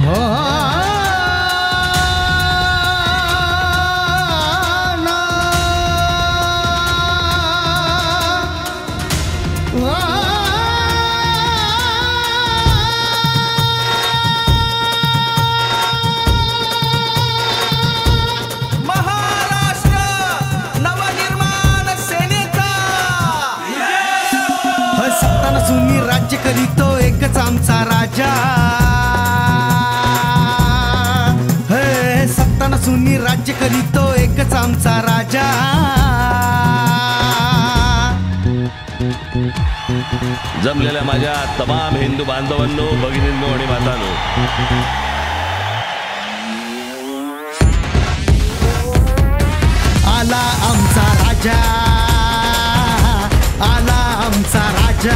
राज्य करीतो एकच आमचा राजा, हे सत्ता नसून राज्य करीतो एकच आमचा राजा. जमलेल्या माझ्या तमाम हिंदू बांधवांनो, भगिनींनो आणि मातांनो, आला आमचा राजा, आला आमचा राजा,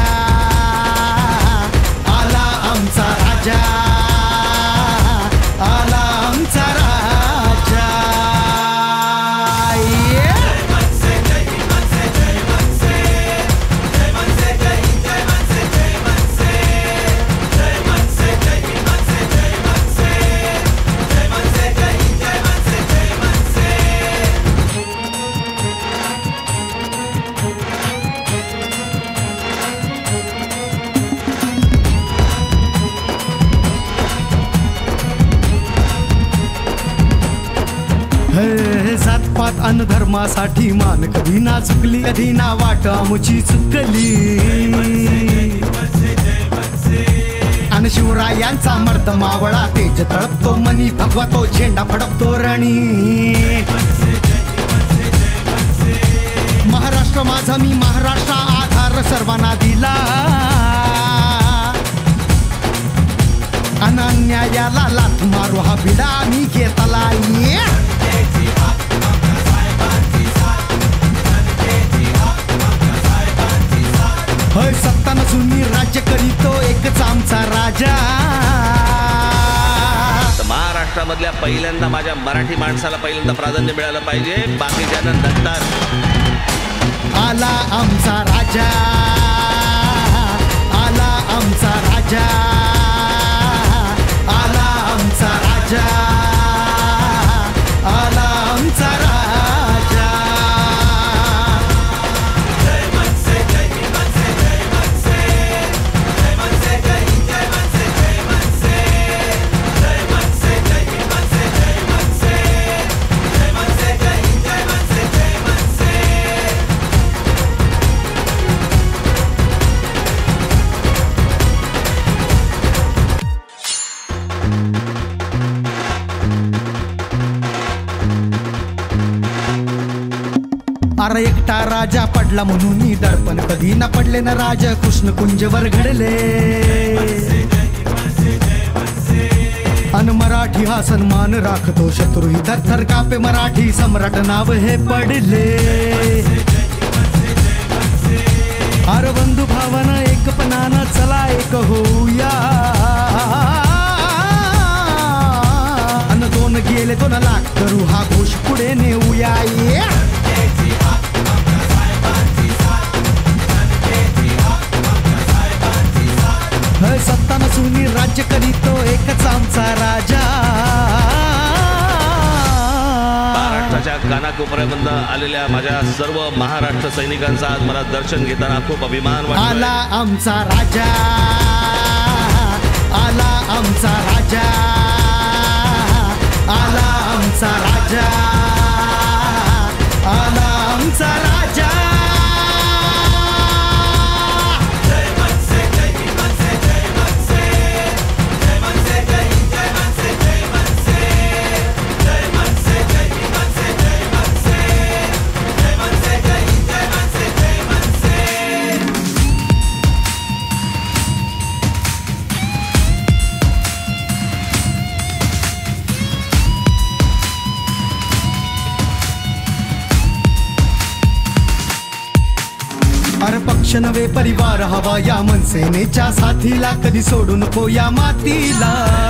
आला आमचा राजा, आला आमचा राजा. जातपात अन धर्मासाठी मान कधी ना चुकली, कधी ना वाट आमची चुकली. अन शिवरायांचा मर्द मावळा तेज तळपतो मनी, भगवा तो झेंडा फडकतो रणी. महाराष्ट्र माझा मी महाराष्ट्र आधार सर्वांना दिला, अन अन्यायाला लाथ मारू हा बिडा मी घेतला. हय सत्ता नसून राज्य करीतो एकच आमचा राजा. महाराष्ट्रामधल्या पहिल्यांदा माझ्या मराठी माणसाला पहिल्यांदा प्राधान्य मिळालं पाहिजे, बाकीच्यांना नंतर. आला आमचा राजा, आला आमचा राजा, आला आमचा राजा, आला आमचा राजा. अरे एकटा राजा पडला म्हणून दडपण कधी ना पडले ना राजा कृष्ण कुंजवर घडले. अन मराठी हा सन्मान राखतो शत्रू ही थरथर कापे, मराठी सम्राट नाव हे पडले. अरे बंधू भावना एकपणानं चला एक होऊया, अन दोन गेले 2 लाख करू हा घोष पुढे नेऊया. सत्ता नसून राज्य करीतो एकच आमचा राजा. महाराष्ट्राच्या कानाकोपऱ्यामधून आलेल्या माझ्या सर्व महाराष्ट्र सैनिकांचा आज मला दर्शन घेताना खूप अभिमान वाटतो. आला आमचा राजा, आला आमचा राजा, आला आमचा राजा, आला आमचा राजा. अरे पक्ष नवे परिवार हवा या मनसेनेच्या साथीला, कधी सोडू नको या मातीला.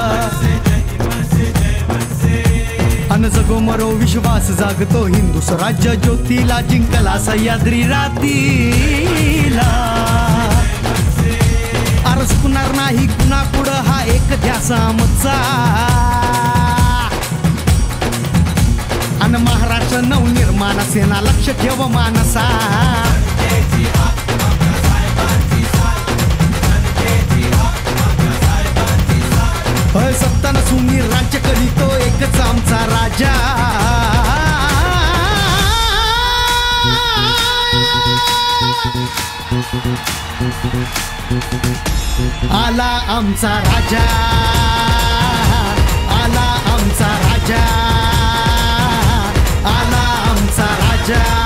अन जगो मरो विश्वास जागतो हिंदू स्वराज्य ज्योतीला, जिंकला सह्याद्री रातीला. अरे चुकणार नाही कुणा पुढं हा एक ध्यास आसामचा अन महाराष्ट्र नवनिर्माण सेना लक्ष ठेव मानसा सत्ता नसून राज्य करीतो एकच आमचा राजा आला आमचा राजा आला आमचा राजा आला आमचा राजा